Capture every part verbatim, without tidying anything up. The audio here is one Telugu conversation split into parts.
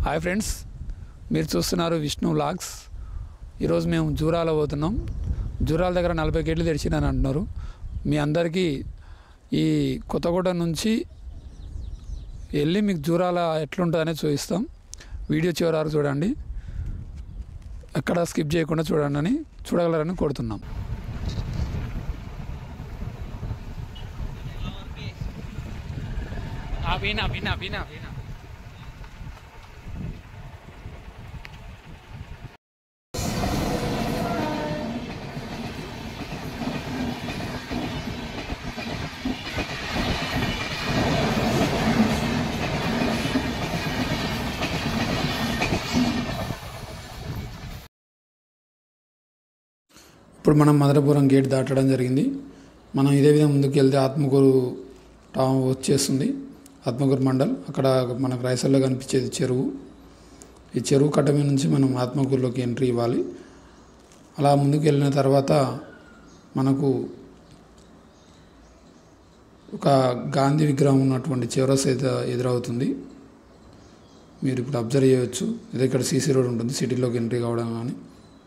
హాయ్ ఫ్రెండ్స్, మీరు చూస్తున్నారు విష్ణు వ్లాగ్స్. ఈరోజు మేము జూరాల పోతున్నాం. జూరాల దగ్గర నలభై గేట్లు తెరిచినని అంటున్నారు. మీ అందరికీ ఈ కొత్తగూడ నుంచి వెళ్ళి మీకు జూరాల ఎట్లుంటుందనే చూపిస్తాం. వీడియో చివరి చూడండి, ఎక్కడ స్కిప్ చేయకుండా చూడండి అని చూడగలరని కోరుతున్నాం. Abina, abina, abina, abina. ఇప్పుడు మనం మధురపురం గేట్ దాటడం జరిగింది. మనం ఇదే విధంగా ముందుకు వెళ్తే ఆత్మకూరు టౌన్ వచ్చేస్తుంది. ఆత్మకూరు మండల్, అక్కడ మనకు రైసల్లో కనిపించేది చెరువు. ఈ చెరువు కట్ట మీద నుంచి మనం ఆత్మకూరులోకి ఎంట్రీ ఇవ్వాలి. అలా ముందుకు వెళ్ళిన తర్వాత మనకు ఒక గాంధీ విగ్రహం ఉన్నటువంటి చౌరస్తా ఎదు ఎదురవుతుంది. మీరు ఇప్పుడు అబ్జర్వ్ చేయవచ్చు. ఇది ఇక్కడ సీసీ రోడ్ ఉంటుంది సిటీలోకి ఎంట్రీ కావడం. కానీ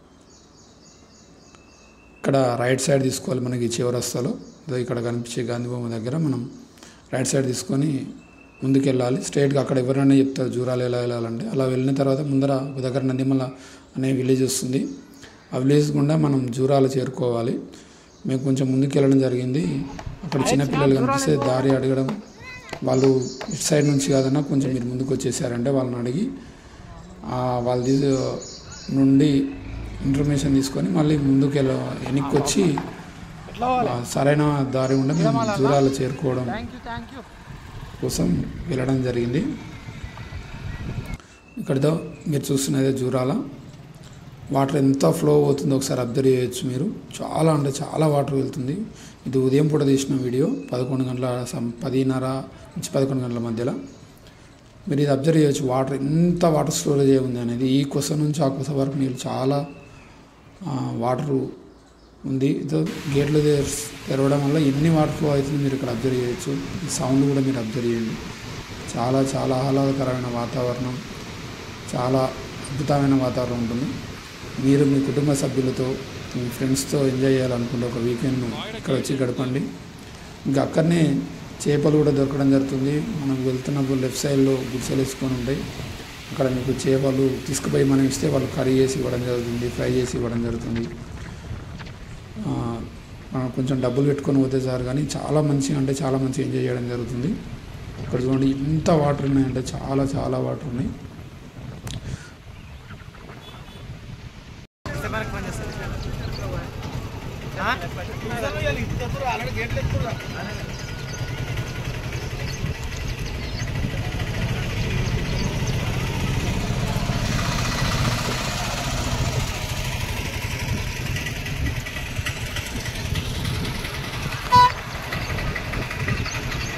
ఇక్కడ రైట్ సైడ్ తీసుకోవాలి. మనకి చౌరస్తాలో ఇక్కడ కనిపించే గాంధీ బొమ్మ దగ్గర మనం రైట్ సైడ్ తీసుకొని ముందుకు వెళ్ళాలి. స్ట్రైట్గా అక్కడ ఎవరైనా చెప్తారు జూరాలు ఎలా వెళ్ళాలంటే. అలా వెళ్ళిన తర్వాత ముందర ఒక దగ్గర నందిమల అనే విలేజ్ వస్తుంది. ఆ విలేజ్ గుండా మనం జూరాలు చేరుకోవాలి. మేము కొంచెం ముందుకు వెళ్ళడం జరిగింది. అక్కడ చిన్నపిల్లలు కనిపిస్తే దారి అడగడం, వాళ్ళు ఇటు సైడ్ నుంచి కాదన్నా కొంచెం మీరు ముందుకు వచ్చేసారంటే వాళ్ళని అడిగి వాళ్ళ నుండి ఇన్ఫర్మేషన్ తీసుకొని మళ్ళీ ముందుకు వెళ్ళ వెనక్కి వచ్చి సరైన దారి ఉండే మేము జూరాలు చేరుకోవడం కోసం వెళ్ళడం జరిగింది. ఇక్కడతో మీరు చూస్తున్నదే జూరాల. వాటర్ ఎంత ఫ్లో అవుతుందో ఒకసారి అబ్జర్వ్ చేయొచ్చు మీరు. చాలా అంటే చాలా వాటర్ వెళ్తుంది. ఇది ఉదయం పూట తీసిన వీడియో, పదకొండు గంటల పదిన్నర నుంచి పదకొండు గంటల మధ్యలో. మీరు ఇది అబ్జర్వ్ చేయొచ్చు వాటర్ ఎంత వాటర్ స్టోరేజ్ ఉంది అనేది. ఈ కొస నుంచి ఆ కొస వరకు మీరు చాలా వాటరు ఉంది. ఇదో గేట్లు తెరవడం వల్ల ఎన్ని వాటర్ ఫ్లో అవుతుంది మీరు ఇక్కడ అబ్జర్వ్ చేయొచ్చు. ఈ సౌండ్ కూడా మీరు అబ్జర్వ్ చేయండి. చాలా చాలా ఆహ్లాదకరమైన వాతావరణం, చాలా అద్భుతమైన వాతావరణం ఉంటుంది. మీరు మీ కుటుంబ సభ్యులతో మీ ఫ్రెండ్స్తో ఎంజాయ్ చేయాలనుకుంటే ఒక వీకెండ్ ఇక్కడ వచ్చి గడపండి. ఇంకా అక్కడనే చేపలు కూడా దొరకడం జరుగుతుంది. మనం వెళ్తున్నప్పుడు లెఫ్ట్ సైడ్లో గుడిసెలు వేసుకొని ఉంటాయి. అక్కడ మీకు చేపలు తీసుకుపోయి మనం ఇస్తే వాళ్ళు కర్రీ చేసి ఇవ్వడం జరుగుతుంది, ఫ్రై చేసి ఇవ్వడం జరుగుతుంది. కొంచెం డబ్బులు పెట్టుకొని పోతే సార్, కానీ చాలా మంచిగా అంటే చాలా మంచిగా ఎంజాయ్ చేయడం జరుగుతుంది. ఇక్కడ చూడండి ఎంత వాటర్ ఉన్నాయంటే చాలా చాలా వాటర్ ఉన్నాయి.